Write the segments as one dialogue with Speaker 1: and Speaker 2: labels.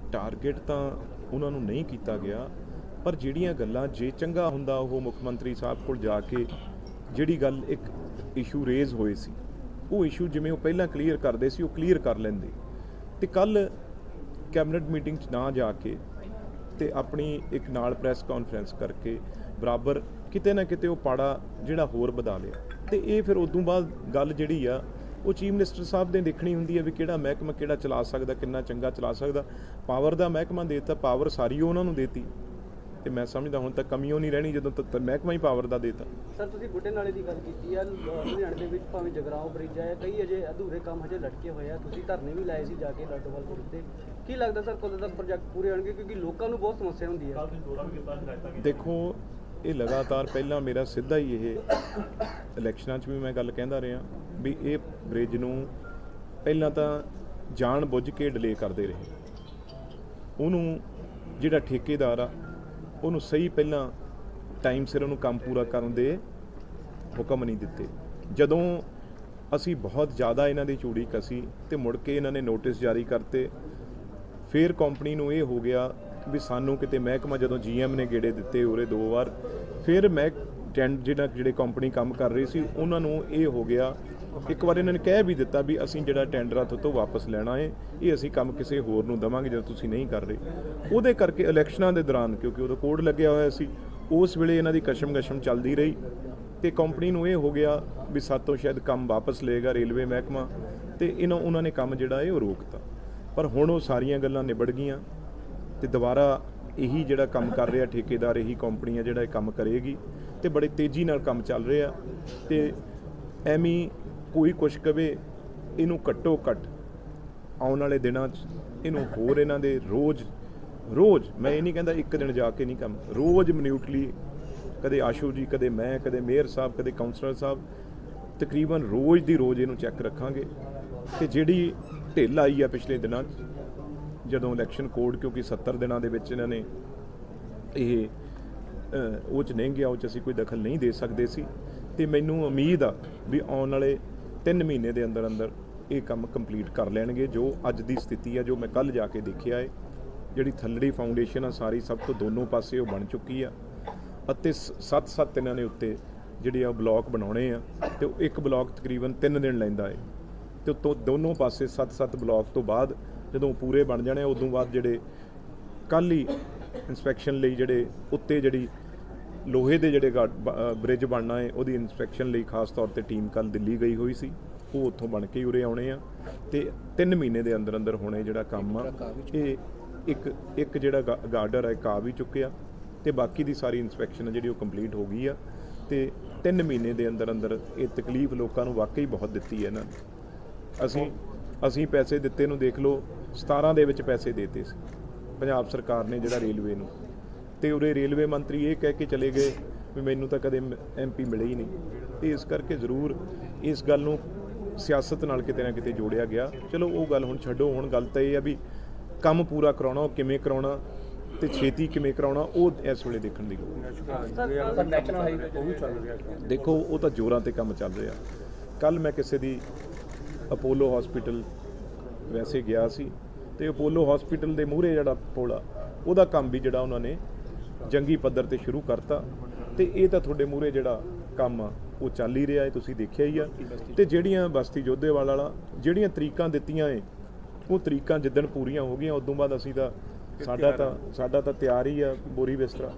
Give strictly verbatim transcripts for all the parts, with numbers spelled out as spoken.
Speaker 1: Target तो उन्होंने नहीं किया गया, पर जिहड़ियां गल्लां जे चंगा हुंदा वो मुख मंत्री साहब को जाके जिहड़ी गल एक इशू रेज़ होए सी वो इशू जिवें वो पहलां क्लीयर करदे सी वो क्लीयर कर लैंदे। ते कल कैबिनेट मीटिंग च ना जाके ते अपनी एक नाल प्रैस कॉन्फ्रेंस करके बराबर किते ना किते वो पाड़ा जिहड़ा होर वधा लिया। ते ये फिर उदों बाद गल जिहड़ी आ वो चीफ मिनिस्टर साहब ने देखनी हुंदी है भी किहड़ा महकमा किहड़ा चला सकदा, किन्ना चंगा चला सकदा। पावर दा महकमा देता, पावर सारी उन्हां नूं देती ਤੇ मैं समझदा हुण तक कमी नहीं रहनी ਜਦੋਂ तक महकमा ही पावर ਦਾ देता।
Speaker 2: सर ਤੁਸੀਂ ਬੁੱਢੇ ਨਾਲੇ ਦੀ ਗੱਲ ਕੀਤੀ ਆ, ਲੁਧਿਆਣੇ ਦੇ ਵਿੱਚ ਭਾਵੇਂ ਜਗਰਾਓਂ ਬ੍ਰਿਜ ਹੈ, ਕਈ ਅਜੇ ਅਧੂਰੇ ਕੰਮ ਹਜੇ ਲਟਕੇ ਹੋਏ ਆ, ਤੁਸੀਂ ਧਰਨੇ ਵੀ ਲਾਏ ਸੀ ਜਾ ਕੇ ਲਾਡੋਵਾਲ ਪੁਲ ਤੇ। ਕੀ ਲੱਗਦਾ ਸਰ ਕਦੋਂ ਤੱਕ ਪ੍ਰੋਜੈਕਟ ਪੂਰੇ ਹੋਣਗੇ, ਕਿਉਂਕਿ ਲੋਕਾਂ ਨੂੰ ਬਹੁਤ ਸਮੱਸਿਆ ਹੁੰਦੀ ਹੈ।
Speaker 1: ਦੇਖੋ ਇਹ ਲਗਾਤਾਰ ਪਹਿਲਾਂ ਮੇਰਾ ਸਿੱਧਾ ਹੀ ਇਹ ਇਲੈਕਸ਼ਨਾਂ 'ਚ ਵੀ ਮੈਂ ਗੱਲ ਕਹਿੰਦਾ ਰਿਹਾ ਵੀ ਇਹ ਬ੍ਰਿਜ ਨੂੰ ਪਹਿਲਾਂ ਤਾਂ ਜਾਣ ਬੁੱਝ ਕੇ ਡਿਲੇ ਕਰਦੇ ਰਹੇ। ਉਹਨੂੰ ਜਿਹੜਾ ਠੇਕੇਦਾਰ ਆ ਉਹਨੂੰ ਸਹੀ ਪਹਿਲਾਂ ਟਾਈਮ ਸਿਰ ਉਹਨੂੰ ਕੰਮ ਪੂਰਾ ਕਰਨ ਦੇ ਹੁਕਮ ਨਹੀਂ ਦਿੱਤੇ। ਜਦੋਂ ਅਸੀਂ ਬਹੁਤ ਜ਼ਿਆਦਾ ਇਹਨਾਂ ਦੀ ਚੂੜੀ ਕਸੀ ਤੇ ਮੁੜ ਕੇ ਇਹਨਾਂ ਨੇ ਨੋਟਿਸ ਜਾਰੀ ਕਰਤੇ, ਫਿਰ ਕੰਪਨੀ ਨੂੰ ਇਹ ਹੋ ਗਿਆ ਵੀ ਸਾਨੂੰ ਕਿਤੇ ਮਹਿਕਮਾ ਜਦੋਂ ਜੀਐਮ ਨੇ ਗੇੜੇ ਦਿੱਤੇ ਉਰੇ ਦੋ ਵਾਰ, ਫਿਰ ਮੈਂ ਟੈਂਡ ਜਿਹੜਾ ਜਿਹੜੇ ਕੰਪਨੀ ਕੰਮ ਕਰ ਰਹੀ ਸੀ ਉਹਨਾਂ ਨੂੰ ਇਹ ਹੋ ਗਿਆ, ਇੱਕ ਵਾਰ ਇਹਨਾਂ ਨੇ ਕਹਿ ਵੀ ਦਿੱਤਾ ਵੀ ਅਸੀਂ ਜਿਹੜਾ ਟੈਂਡਰ ਆ ਤੋਂ ਵਾਪਸ ਲੈਣਾ ਹੈ, ਇਹ ਅਸੀਂ ਕੰਮ ਕਿਸੇ ਹੋਰ ਨੂੰ ਦੇਵਾਂਗੇ ਜਦੋਂ ਤੁਸੀਂ ਨਹੀਂ ਕਰ ਰਹੇ। ਉਹਦੇ ਕਰਕੇ ਇਲੈਕਸ਼ਨਾਂ ਦੇ ਦੌਰਾਨ ਕਿਉਂਕਿ ਉਦੋਂ ਕੋਡ ਲੱਗਿਆ ਹੋਇਆ ਸੀ, ਉਸ ਵੇਲੇ ਇਹਨਾਂ ਦੀ ਕਸ਼ਮਕਸ਼ਮ ਚੱਲਦੀ ਰਹੀ ਤੇ ਕੰਪਨੀ ਨੂੰ ਇਹ ਹੋ ਗਿਆ ਵੀ ਸਾਤੋਂ ਸ਼ਾਇਦ ਕੰਮ ਵਾਪਸ ਲਏਗਾ ਰੇਲਵੇ ਮਹਿਕਮਾ, ਤੇ ਇਹਨਾਂ ਉਹਨਾਂ ਨੇ ਕੰਮ ਜਿਹੜਾ ਇਹ ਉਹ ਰੋਕਤਾ। ਪਰ ਹੁਣ ਉਹ ਸਾਰੀਆਂ ਗੱਲਾਂ ਨਿਬੜ ਗਈਆਂ ਤੇ ਦੁਬਾਰਾ ਇਹੀ ਜਿਹੜਾ ਕੰਮ ਕਰ ਰਿਹਾ ਠੇਕੇਦਾਰ, ਇਹੀ ਕੰਪਨੀ ਆ ਜਿਹੜਾ ਇਹ ਕੰਮ ਕਰੇਗੀ ਤੇ ਬੜੇ ਤੇਜ਼ੀ ਨਾਲ ਕੰਮ ਚੱਲ ਰਿਹਾ। ਤੇ ਐਵੇਂ ਕੋਈ ਕੁਛ ਕਵੇ ਇਹਨੂੰ ਘੱਟੋ ਘੱਟ ਆਉਣ ਵਾਲੇ ਦਿਨਾਂ 'ਚ ਇਹਨੂੰ ਹੋਰ ਇਹਨਾਂ ਦੇ ਰੋਜ਼ ਰੋਜ਼ ਮੈਂ ਇਹ ਨਹੀਂ ਕਹਿੰਦਾ ਇੱਕ ਦਿਨ ਜਾ ਕੇ ਨਹੀਂ ਕੰਮ, ਰੋਜ਼ ਮਿਨਿਊਟਲੀ ਕਦੇ ਆਸ਼ੂ ਜੀ, ਕਦੇ ਮੈਂ, ਕਦੇ ਮੇਅਰ ਸਾਹਿਬ, ਕਦੇ ਕਾਉਂਸਲਰ ਸਾਹਿਬ, ਤਕਰੀਬਨ ਰੋਜ਼ ਦੀ ਰੋਜ਼ ਇਹਨੂੰ ਚੈੱਕ ਰੱਖਾਂਗੇ। ਤੇ ਜਿਹੜੀ ਢਿੱਲ ਆਈ ਆ ਪਿਛਲੇ ਦਿਨਾਂ 'ਚ ਜਦੋਂ ਇਲੈਕਸ਼ਨ ਕੋਡ ਕਿਉਂਕਿ ਸੱਤਰ ਦਿਨਾਂ ਦੇ ਵਿੱਚ ਇਹਨਾਂ ਨੇ ਇਹ ਉਹ 'ਚ ਨਹੀਂ ਗਿਆ, ਉਹ 'ਚ ਅਸੀਂ ਕੋਈ ਦਖਲ ਨਹੀਂ ਦੇ ਸਕਦੇ ਸੀ। ਤੇ ਮੈਨੂੰ ਉਮੀਦ ਆ ਵੀ ਆਉਣ ਵਾਲੇ ਤਿੰਨ ਮਹੀਨੇ ਦੇ ਅੰਦਰ ਅੰਦਰ ਇਹ ਕੰਮ ਕੰਪਲੀਟ ਕਰ ਲੈਣਗੇ। ਜੋ ਅੱਜ ਦੀ ਸਥਿਤੀ ਆ, ਜੋ ਮੈਂ ਕੱਲ੍ਹ ਜਾ ਕੇ ਦੇਖਿਆ ਹੈ, ਜਿਹੜੀ ਥੱਲੜੀ ਫਾਊਂਡੇਸ਼ਨ ਆ ਸਾਰੀ ਸਭ ਤੋਂ ਦੋਨੋਂ ਪਾਸੇ ਉਹ ਬਣ ਚੁੱਕੀ ਆ ਅਤੇ ਸੱਤ ਸੱਤ ਇਹਨਾਂ ਨੇ ਉੱਤੇ ਜਿਹੜੇ ਆ ਬਲਾਕ ਬਣਾਉਣੇ ਆ ਤੇ ਉਹ ਇੱਕ ਬਲਾਕ ਤਕਰੀਬਨ ਤਿੰਨ ਦਿਨ ਲੈਂਦਾ ਹੈ ਤੇ ਉੱਤੋਂ ਦੋਨੋਂ ਪਾਸੇ ਸੱਤ ਸੱਤ ਬਲਾਕ ਤੋਂ ਬਾਅਦ ਜਦੋਂ ਪੂਰੇ ਬਣ ਜਾਣੇ ਉਦੋਂ ਬਾਅਦ ਜਿਹੜੇ ਕੱਲ੍ਹ ਹੀ ਇੰਸਪੈਕਸ਼ਨ ਲਈ ਜਿਹੜੇ ਉੱਤੇ ਜਿਹੜੀ ਲੋਹੇ ਦੇ ਜਿਹੜੇ ਬ੍ਰਿਜ ਬਣਨਾ ਹੈ ਉਹਦੀ ਇੰਸਪੈਕਸ਼ਨ ਲਈ ਖਾਸ ਤੌਰ ਤੇ ਟੀਮ ਕੱਲ੍ਹ ਦਿੱਲੀ ਗਈ ਹੋਈ ਸੀ, ਉਹ ਉੱਥੋਂ ਬਣ ਕੇ ਉਰੇ ਆਉਣੇ ਆ ਤੇ ਤਿੰਨ ਮਹੀਨੇ ਦੇ ਅੰਦਰ ਅੰਦਰ ਹੋਣੇ ਜਿਹੜਾ ਕੰਮ ਆ। ਇਹ ਇੱਕ ਇੱਕ ਜਿਹੜਾ ਗਾਰਡਰ ਹੈ ਕਾ ਵੀ ਚੁੱਕਿਆ ਤੇ ਬਾਕੀ ਦੀ ਸਾਰੀ ਇੰਸਪੈਕਸ਼ਨ ਜਿਹੜੀ ਉਹ ਕੰਪਲੀਟ ਹੋ ਗਈ ਆ ਤੇ ਤਿੰਨ ਮਹੀਨੇ ਦੇ ਅੰਦਰ ਅੰਦਰ ਇਹ ਤਕਲੀਫ ਲੋਕਾਂ ਨੂੰ ਵਾਕਈ ਬਹੁਤ ਦਿੱਤੀ ਹੈ ਇਹਨਾਂ ਨੇ। ਅਸੀਂ ਅਸੀਂ ਪੈਸੇ ਦਿੱਤੇ ਨੂੰ ਦੇਖ ਲਓ, ਸਤਾਰਾਂ ਦੇ ਵਿੱਚ ਪੈਸੇ ਦੇਤੇ ਸੀ ਪੰਜਾਬ ਸਰਕਾਰ ਨੇ ਜਿਹੜਾ ਰੇਲਵੇ ਨੂੰ, ਤੇ ਉਰੇ ਰੇਲਵੇ ਮੰਤਰੀ ਇਹ ਕਹਿ ਕੇ ਚਲੇ ਗਏ ਵੀ ਮੈਨੂੰ ਤਾਂ ਕਦੇ ਐਮ ਪੀ ਮਿਲੇ ਹੀ ਨਹੀਂ। ਤੇ ਇਸ ਕਰਕੇ ਜ਼ਰੂਰ ਇਸ ਗੱਲ ਨੂੰ ਸਿਆਸਤ ਨਾਲ ਕਿਤੇ ਨਾ ਕਿਤੇ ਜੋੜਿਆ ਗਿਆ। ਚਲੋ ਉਹ ਗੱਲ ਹੁਣ ਛੱਡੋ, ਹੁਣ ਗੱਲ ਤਾਂ ਇਹ ਆ ਵੀ ਕੰਮ ਪੂਰਾ ਕਰਾਉਣਾ ਉਹ ਕਿਵੇਂ ਕਰਾਉਣਾ ਤੇ ਛੇਤੀ ਕਿਵੇਂ ਕਰਾਉਣਾ ਉਹ ਇਸ ਵੇਲੇ ਦੇਖਣ ਦੀ ਲੋੜ। ਦੇਖੋ ਉਹ ਤਾਂ ਜ਼ੋਰਾਂ ਤੇ ਕੰਮ ਚੱਲ ਰਿਹਾ। ਕੱਲ੍ਹ ਮੈਂ ਕਿਸੇ ਦੀ ਅਪੋਲੋ ਹਸਪੀਟਲ ਵੈਸੇ ਗਿਆ ਸੀ ਤੇ ਅਪੋਲੋ ਹਸਪੀਟਲ ਦੇ ਮੂਹਰੇ ਜਿਹੜਾ ਪੁਲ ਆ ਉਹਦਾ ਕੰਮ ਵੀ ਜਿਹੜਾ ਉਹਨਾਂ ਨੇ ਜੰਗੀ ਪੱਧਰ ਤੇ ਸ਼ੁਰੂ ਕਰਤਾ ਤੇ ਇਹ ਤਾਂ ਤੁਹਾਡੇ ਮੂਹਰੇ ਜਿਹੜਾ ਕੰਮ ਆ ਉਹ ਚੱਲ ਹੀ ਰਿਹਾ ਹੈ, ਤੁਸੀਂ ਦੇਖਿਆ ਹੀ ਆ। ਤੇ ਜਿਹੜੀਆਂ ਬਸਤੀ ਜੋਧੇਵਾਲ ਵਾਲਾ ਜਿਹੜੀਆਂ ਤਰੀਕਾਂ ਦਿੱਤੀਆਂ ਏ ਉਹ ਤਰੀਕਾਂ ਜਿੱਦਣ ਪੂਰੀਆਂ ਹੋ ਗਈਆਂ ਉਦੋਂ ਬਾਅਦ ਅਸੀਂ ਤਾਂ ਸਾਡਾ ਤਾਂ ਸਾਡਾ ਤਾਂ ਤਿਆਰ ਹੀ ਆ ਬੋਰੀ ਬਿਸਤਰਾ।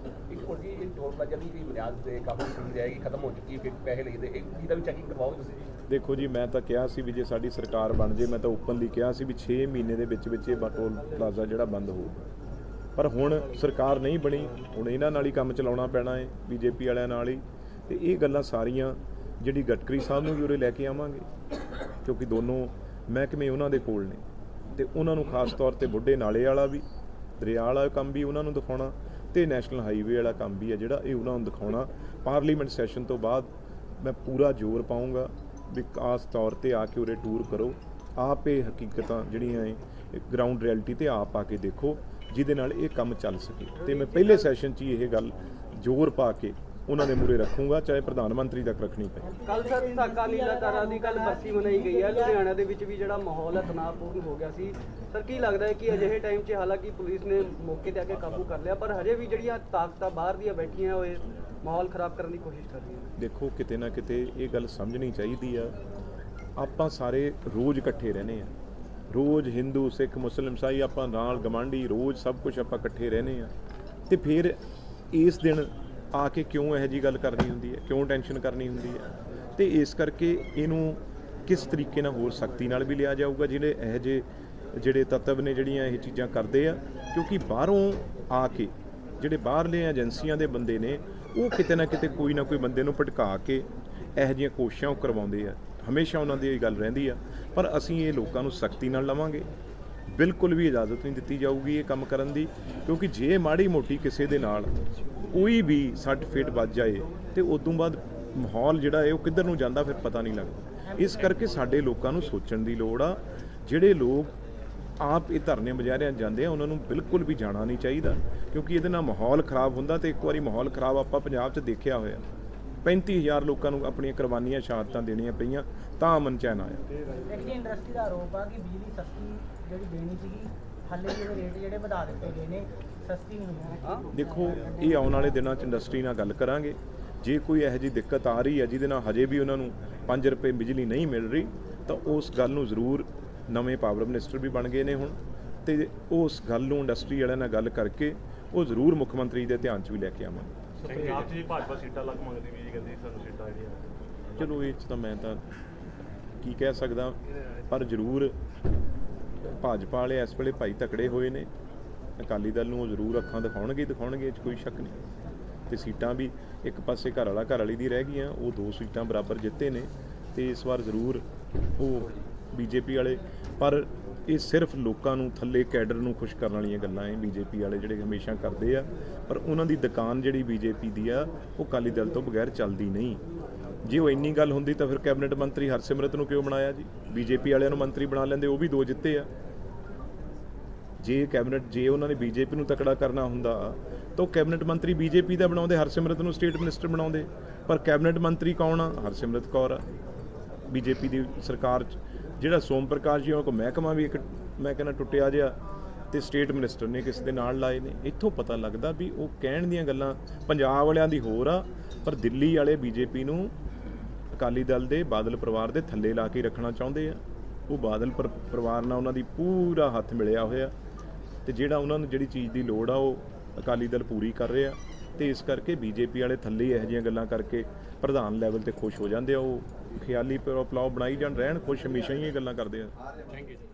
Speaker 1: ਦੇਖੋ ਜੀ ਮੈਂ ਤਾਂ ਕਿਹਾ ਸੀ ਵੀ ਜੇ ਸਾਡੀ ਸਰਕਾਰ ਬਣ ਜੇ, ਮੈਂ ਤਾਂ ਓਪਨਲੀ ਕਿਹਾ ਸੀ ਵੀ ਛੇ ਮਹੀਨੇ ਦੇ ਵਿੱਚ ਵਿੱਚ ਇਹ ਟੋਲ ਪਲਾਜ਼ਾ ਜਿਹੜਾ ਬੰਦ ਹੋਊ, ਪਰ ਹੁਣ ਸਰਕਾਰ ਨਹੀਂ ਬਣੀ, ਹੁਣ ਇਹਨਾਂ ਨਾਲ ਹੀ ਕੰਮ ਚਲਾਉਣਾ ਪੈਣਾ ਹੈ ਬੀਜੇਪੀ ਵਾਲਿਆਂ ਨਾਲ ਹੀ। ਤੇ ਇਹ ਗੱਲਾਂ ਸਾਰੀਆਂ ਜਿਹੜੀ ਗਡਕਰੀ ਸਾਹਿਬ ਨੂੰ ਵੀ ਉਰੇ ਲੈ ਕੇ ਆਵਾਂਗੇ ਕਿਉਂਕਿ ਦੋਨੋਂ ਮਹਿਕਮੇ ਉਹਨਾਂ ਦੇ ਕੋਲ ਨੇ ਤੇ ਉਹਨਾਂ ਨੂੰ ਖਾਸ ਤੌਰ ਤੇ ਬੁੱਢੇ ਨਾਲੇ ਵਾਲਾ ਵੀ, ਦਰਿਆ ਵਾਲਾ ਕੰਮ ਵੀ ਉਹਨਾਂ ਨੂੰ ਦਿਖਾਉਣਾ ਤੇ ਨੈਸ਼ਨਲ ਹਾਈਵੇ ਵਾਲਾ ਕੰਮ ਵੀ ਹੈ ਜਿਹੜਾ ਇਹ ਉਹਨਾਂ ਨੂੰ ਦਿਖਾਉਣਾ। ਪਾਰਲੀਮੈਂਟ ਸੈਸ਼ਨ ਤੋਂ ਬਾਅਦ ਮੈਂ ਪੂਰਾ ਜ਼ੋਰ ਪਾਊਂਗਾ ਵੀ ਖਾਸ ਤੌਰ ਤੇ ਆ ਕੇ ਉਰੇ ਟੂਰ ਕਰੋ, ਆਪ ਇਹ ਹਕੀਕਤਾਂ ਜਿਹੜੀਆਂ ਇਹ ਗਰਾਊਂਡ ਰਿਐਲਿਟੀ ਤੇ ਆਪ ਆ ਕੇ ਦੇਖੋ ਜਿਹਦੇ ਨਾਲ ਇਹ ਕੰਮ ਚੱਲ ਸਕੇ। ਤੇ ਮੈਂ ਪਹਿਲੇ ਸੈਸ਼ਨ 'ਚ ਹੀ ਇਹ ਗੱਲ ਜ਼ੋਰ ਪਾ ਕੇ ਉਹਨਾਂ ਦੇ ਮੂਹਰੇ ਰੱਖੂੰਗਾ, ਚਾਹੇ ਪ੍ਰਧਾਨ ਮੰਤਰੀ ਤੱਕ ਰੱਖਣੀ ਪਏ।
Speaker 2: ਕੱਲ ਸਰ ਸਾਕਾ ਨੀਲਾਧਾਰਾ ਦੀ ਕੱਲ ਬਰਸੀ ਮਨਾਈ ਗਈ ਹੈ, ਲੁਧਿਆਣਾ ਦੇ ਵਿੱਚ ਵੀ ਜਿਹੜਾ ਮਾਹੌਲ ਹੈ ਤਣਾਅਪੂਰਨ ਹੋ ਗਿਆ ਸੀ। ਸਰ ਕੀ ਲੱਗਦਾ ਹੈ ਕਿ ਅਜਿਹੇ ਟਾਈਮ 'ਚ ਹਾਲਾਂਕਿ ਪੁਲਿਸ ਨੇ ਮੌਕੇ ਤੇ ਆ ਕੇ ਕਾਬੂ ਕਰ ਲਿਆ, ਪਰ ਹਜੇ ਵੀ ਜਿਹੜੀਆਂ ਤਾਕਤਾਂ ਬਾਹਰ ਦੀਆਂ ਬੈਠੀਆਂ ਹੋਏ ਮਾਹੌਲ ਖਰਾਬ ਕਰਨ ਦੀ ਕੋਸ਼ਿਸ਼ ਕਰ ਰਹੀਆਂ ਨੇ?
Speaker 1: ਦੇਖੋ, ਕਿਤੇ ਨਾ ਕਿਤੇ ਇਹ ਗੱਲ ਸਮਝਣੀ ਚਾਹੀਦੀ ਆ, ਆਪਾਂ ਸਾਰੇ ਰੋਜ਼ ਇਕੱਠੇ ਰਹਿੰਦੇ ਆ, ਰੋਜ਼ ਹਿੰਦੂ ਸਿੱਖ ਮੁਸਲਿਮ ਈਸਾਈ ਆਪਾਂ ਨਾਲ ਗਵਾਂਢੀ, ਰੋਜ਼ ਸਭ ਕੁਝ ਆਪਾਂ ਇਕੱਠੇ ਰਹਿੰਦੇ ਆ, ਤੇ ਫਿਰ ਇਸ ਦਿਨ ਆ ਕੇ ਕਿਉਂ ਇਹੋ ਜਿਹੀ ਗੱਲ ਕਰਨੀ ਹੁੰਦੀ ਹੈ, ਕਿਉਂ ਟੈਨਸ਼ਨ ਕਰਨੀ ਹੁੰਦੀ ਹੈ? ਤੇ ਇਸ ਕਰਕੇ ਇਹਨੂੰ ਕਿਸ ਤਰੀਕੇ ਨਾਲ ਹੋਰ ਸਖਤੀ ਨਾਲ ਵੀ ਲਿਆ ਜਾਊਗਾ, ਜਿਹੜੇ ਇਹੋ ਜਿਹੇ ਜਿਹੜੇ ਤੱਤਵ ਨੇ ਜਿਹੜੀਆਂ ਇਹ ਚੀਜ਼ਾਂ ਕਰਦੇ ਆ, ਕਿਉਂਕਿ ਬਾਹਰੋਂ ਆ ਕੇ ਜਿਹੜੇ ਬਾਹਰਲੇ ਏਜੰਸੀਆਂ ਦੇ ਬੰਦੇ ਨੇ ਉਹ ਕਿਤੇ ਨਾ ਕਿਤੇ ਕੋਈ ਨਾ ਕੋਈ ਬੰਦੇ ਨੂੰ ਭਟਕਾ ਕੇ ਇਹੋ ਜਿਹੀਆਂ ਕੋਸ਼ਿਸ਼ਾਂ ਉਹ ਕਰਵਾਉਂਦੇ ਆ, ਹਮੇਸ਼ਾ ਉਹਨਾਂ ਦੀ ਇਹ ਗੱਲ ਰਹਿੰਦੀ ਆ। ਪਰ ਅਸੀਂ ਇਹ ਲੋਕਾਂ ਨੂੰ ਸਖਤੀ ਨਾਲ ਲਵਾਂਗੇ, ਬਿਲਕੁਲ ਵੀ ਇਜਾਜ਼ਤ ਨਹੀਂ ਦਿੱਤੀ ਜਾਊਗੀ ਇਹ ਕੰਮ ਕਰਨ ਦੀ, ਕਿਉਂਕਿ ਜੇ ਮਾੜੀ ਮੋਟੀ ਕਿਸੇ ਦੇ ਨਾਲ ਕੋਈ ਵੀ ਸੱਟ ਫੇਟ ਵੱਜ ਜਾਏ ਤੇ ਉਸ ਤੋਂ ਬਾਅਦ ਮਾਹੌਲ ਜਿਹੜਾ ਹੈ ਉਹ ਕਿੱਧਰ ਨੂੰ ਜਾਂਦਾ ਫਿਰ ਪਤਾ ਨਹੀਂ ਲੱਗਦਾ। ਇਸ ਕਰਕੇ ਸਾਡੇ ਲੋਕਾਂ ਨੂੰ ਸੋਚਣ ਦੀ ਲੋੜ ਆ। ਜਿਹੜੇ ਲੋਕ ਆਪ ਇਹ ਧਰਨੇ ਮੁਜ਼ਾਹਰਿਆਂ ਜਾਂਦੇ ਆ ਉਹਨਾਂ ਨੂੰ ਬਿਲਕੁਲ ਵੀ ਜਾਣਾ ਨਹੀਂ ਚਾਹੀਦਾ, ਕਿਉਂਕਿ ਇਹਦੇ ਨਾਲ ਮਾਹੌਲ ਖਰਾਬ ਹੁੰਦਾ। ਤੇ ਇੱਕ ਵਾਰੀ ਮਾਹੌਲ ਖਰਾਬ ਆਪਾਂ ਪੰਜਾਬ 'ਚ ਦੇਖਿਆ ਹੋਇਆ, ਪੈਂਤੀ ਹਜ਼ਾਰ ਲੋਕਾਂ ਨੂੰ ਆਪਣੀਆਂ ਕੁਰਬਾਨੀਆਂ ਸ਼ਹਾਦਤਾਂ ਦੇਣੀਆਂ ਪਈਆਂ ਤਾਂ ਅਮਨ ਚੈਨ ਆਇਆ।
Speaker 3: ਦੇਖੀ ਇੰਡਸਟਰੀ ਦਾ ਆਰੋਪ ਆ ਕਿ ਬਿਜਲੀ ਸਸਤੀ ਜਿਹੜੀ ਦੇਣੀ ਸੀਗੀ, ਹਾਲੇ ਵੀ ਉਹਦੇ ਰੇਟ ਜਿਹੜੇ ਵਧਾ ਦਿੱਤੇ ਗਏ ਨੇ, ਸਸਤੀ ਨਹੀਂ ਹੋਈ।
Speaker 1: ਦੇਖੋ, ਇਹ ਆਉਣ ਵਾਲੇ ਦਿਨਾਂ 'ਚ ਇੰਡਸਟਰੀ ਨਾਲ ਗੱਲ ਕਰਾਂਗੇ। ਜੇ ਕੋਈ ਇਹੋ ਜਿਹੀ ਦਿੱਕਤ ਆ ਰਹੀ ਹੈ ਜਿਹਦੇ ਨਾਲ ਹਜੇ ਵੀ ਉਹਨਾਂ ਨੂੰ ਪੰਜ ਰੁਪਏ ਬਿਜਲੀ ਨਹੀਂ ਮਿਲ ਰਹੀ, ਤਾਂ ਉਸ ਗੱਲ ਨੂੰ ਜ਼ਰੂਰ, ਨਵੇਂ ਪਾਵਰ ਮਿਨਿਸਟਰ ਵੀ ਬਣ ਗਏ ਨੇ ਹੁਣ, ਤੇ ਉਸ ਗੱਲ ਨੂੰ ਇੰਡਸਟਰੀ ਵਾਲਿਆਂ ਨਾਲ ਗੱਲ ਕਰਕੇ ਉਹ ਜ਼ਰੂਰ ਮੁੱਖ ਮੰਤਰੀ ਦੇ ਧਿਆਨ 'ਚ ਵੀ ਲੈ ਕੇ ਆਵਾਂਗੇ।
Speaker 4: ਪੰਜਾਬ 'ਚ ਜੀ ਭਾਜਪਾ ਸੀਟਾਂ ਲੱਗ ਮੰਗਦੀ ਵੀ ਜੀ, ਕਹਿੰਦੀ ਸਾਨੂੰ ਸੀਟਾਂ ਜਿਹੜੀਆਂ।
Speaker 1: ਚਲੋ ਇਹ 'ਚ ਤਾਂ ਮੈਂ ਤਾਂ ਕੀ ਕਹਿ ਸਕਦਾ, ਪਰ ਜ਼ਰੂਰ ਭਾਜਪਾ ਵਾਲੇ ਇਸ ਵੇਲੇ ਭਾਈ ਤਕੜੇ ਹੋਏ ਨੇ। ਅਕਾਲੀ ਦਲ ਨੂੰ ਉਹ ਜ਼ਰੂਰ ਅੱਖਾਂ ਦਿਖਾਉਣਗੇ ਦਿਖਾਉਣਗੇ ਇਹ 'ਚ ਕੋਈ ਸ਼ੱਕ ਨਹੀਂ। ਤੇ ਸੀਟਾਂ ਵੀ ਇੱਕ ਪਾਸੇ ਘਰ ਵਾਲਾ ਘਰ ਵਾਲੀ ਦੀ ਰਹਿ ਗਈਆਂ, ਉਹ ਦੋ ਸੀਟਾਂ ਬਰਾਬਰ ਜਿੱਤੇ ਨੇ, ਤੇ ਇਸ ਵਾਰ ਜ਼ਰੂਰ ਉਹ ਬੀਜੇਪੀ ਵਾਲੇ। ਪਰ ਇਹ ਸਿਰਫ ਲੋਕਾਂ ਨੂੰ ਥੱਲੇ ਕੈਡਰ ਨੂੰ ਖੁਸ਼ ਕਰਨ ਵਾਲੀਆਂ ਗੱਲਾਂ ਹੈ ਬੀਜੇਪੀ ਵਾਲੇ ਜਿਹੜੇ ਹਮੇਸ਼ਾ ਕਰਦੇ ਆ, ਪਰ ਉਹਨਾਂ ਦੀ ਦੁਕਾਨ ਜਿਹੜੀ ਬੀਜੇਪੀ ਦੀ ਆ ਉਹ ਅਕਾਲੀ ਦਲ ਤੋਂ ਬਗੈਰ ਚੱਲਦੀ ਨਹੀਂ। ਜੇ ਉਹ ਇੰਨੀ ਗੱਲ ਹੁੰਦੀ ਤਾਂ ਫਿਰ ਕੈਬਨਿਟ ਮੰਤਰੀ ਹਰਸਿਮਰਤ ਨੂੰ ਕਿਉਂ ਬਣਾਇਆ ਜੀ? ਬੀਜੇਪੀ ਵਾਲਿਆਂ ਨੂੰ ਮੰਤਰੀ ਬਣਾ ਲੈਂਦੇ, ਉਹ ਵੀ ਦੋ ਜਿੱਤੇ ਆ। ਜੇ ਕੈਬਨਿਟ ਜੇ ਉਹਨਾਂ ਨੇ ਬੀਜੇਪੀ ਨੂੰ ਤਕੜਾ ਕਰਨਾ ਹੁੰਦਾ ਤਾਂ ਉਹ ਕੈਬਨਿਟ ਮੰਤਰੀ ਬੀਜੇਪੀ ਦਾ ਬਣਾਉਂਦੇ, ਹਰਸਿਮਰਤ ਨੂੰ ਸਟੇਟ ਮਿਨਿਸਟਰ ਬਣਾਉਂਦੇ। ਪਰ ਕੈਬਨਿਟ ਮੰਤਰੀ ਕੌਣ ਆ? ਹਰਸਿਮਰਤ ਕੌਰ ਆ ਬੀਜੇਪੀ ਦੀ ਸਰਕਾਰ 'ਚ। ਜਿਹੜਾ ਸੋਮ ਪ੍ਰਕਾਸ਼ ਜੀ ਉਹਨਾਂ ਕੋਲ ਮਹਿਕਮਾ ਵੀ ਇੱਕ ਮੈਂ ਕਹਿੰਦਾ ਟੁੱਟਿਆ ਜਿਹਾ, ਤੇ ਸਟੇਟ ਮਿਨਿਸਟਰ ਨੇ ਕਿਸੇ ਦੇ ਨਾਲ ਲਾਏ ਨੇ। ਇੱਥੋਂ ਪਤਾ ਲੱਗਦਾ ਵੀ ਉਹ ਕਹਿਣ ਦੀਆਂ ਗੱਲਾਂ ਪੰਜਾਬ ਵਾਲਿਆਂ ਦੀ ਹੋਰ ਆ, ਪਰ ਦਿੱਲੀ ਵਾਲੇ ਬੀਜੇਪੀ ਨੂੰ ਅਕਾਲੀ ਦਲ ਦੇ ਬਾਦਲ ਪਰਿਵਾਰ ਦੇ ਥੱਲੇ ਲਾ ਕੇ ਰੱਖਣਾ ਚਾਹੁੰਦੇ ਆ। ਉਹ ਬਾਦਲ ਪਰ ਪਰਿਵਾਰ ਨਾਲ ਉਹਨਾਂ ਦੀ ਪੂਰਾ ਹੱਥ ਮਿਲਿਆ ਹੋਇਆ, ਤੇ ਜਿਹੜਾ ਉਹਨਾਂ ਨੂੰ ਜਿਹੜੀ ਚੀਜ਼ ਦੀ ਲੋੜ ਆ ਉਹ ਅਕਾਲੀ ਦਲ ਪੂਰੀ ਕਰ ਰਿਹਾ। ਤੇ ਇਸ ਕਰਕੇ ਬੀਜੇਪੀ ਵਾਲੇ ਥੱਲੇ ਇਹੋ ਜਿਹੀਆਂ ਗੱਲਾਂ ਕਰਕੇ ਪ੍ਰਧਾਨ ਲੈਵਲ ਤੇ ਖੁਸ਼ ਹੋ ਜਾਂਦੇ ਆ। ਉਹ ਖਿਆਲੀ ਪਲਾਓ ਬਣਾਈ ਜਾਣ, ਰਹਿਣ ਖੁਸ਼, ਹਮੇਸ਼ਾ ਹੀ ਇਹ ਗੱਲਾਂ ਕਰਦੇ ਆ।
Speaker 4: Thank you.